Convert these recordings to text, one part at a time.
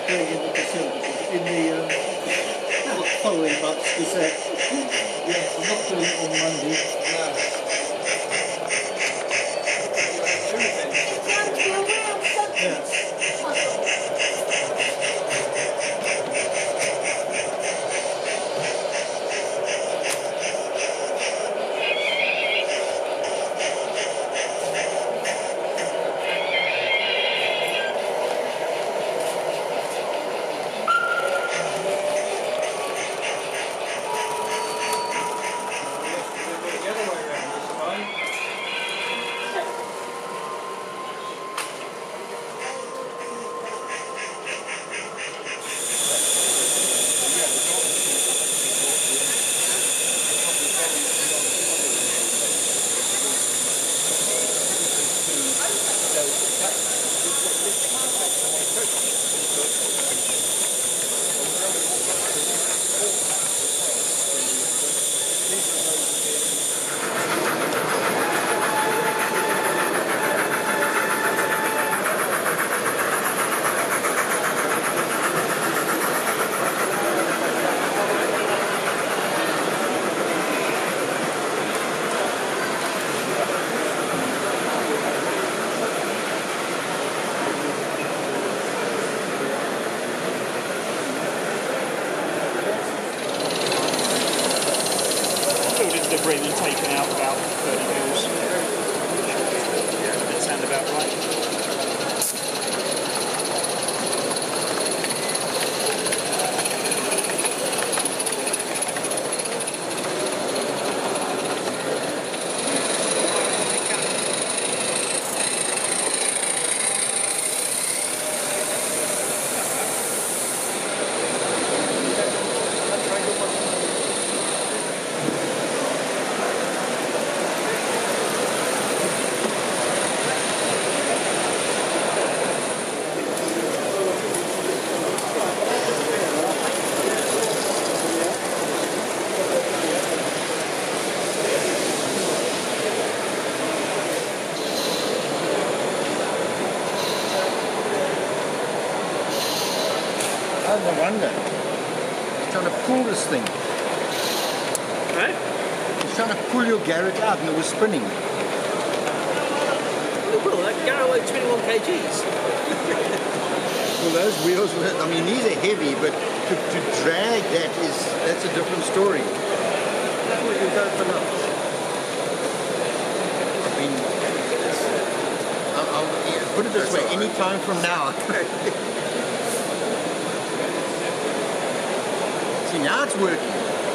brilliant facilities in the following month's Gazette. Yes, I'm not doing it on Monday. Yeah. Debris being taken out about 30 mils. That sound about right. No wonder. He's trying to pull this thing. Right? He's trying to pull your Garrett out and it was spinning. Well, that Garrett weighed 21 kgs. Well, those wheels, I mean, these are heavy, but to drag that's a different story. That's what you go for lunch. I mean, I'll put it this way, any time from now. See, now it's working.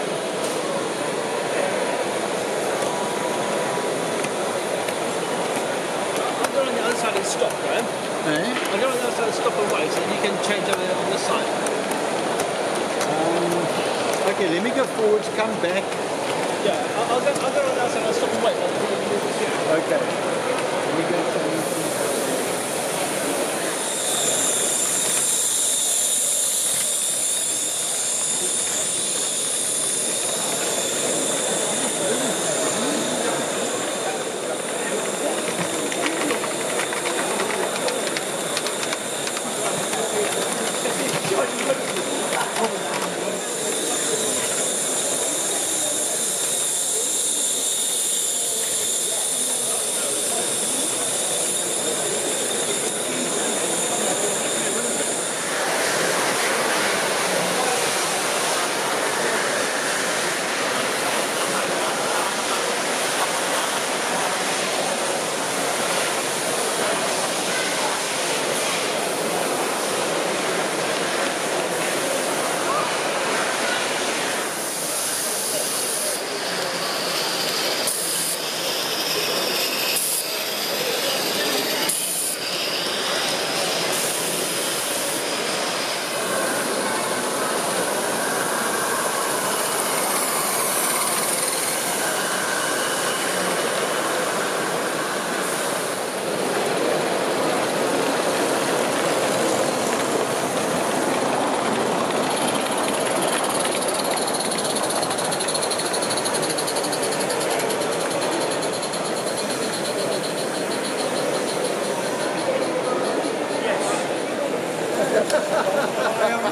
I'll go on the other side and stop, Graham. Eh? I'll go on the other side and stop and wait, and you can change over on this side. Okay, let me go forwards, come back. Yeah, I'll go on the other side and stop and wait. Okay. Let me go forwards. Ha ha ha ha!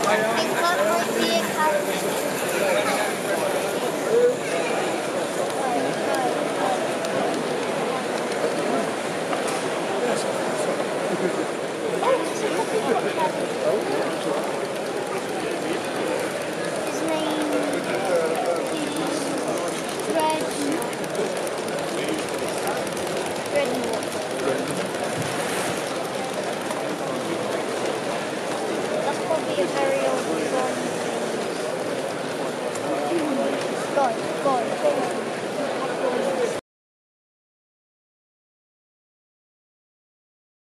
Dreadnought.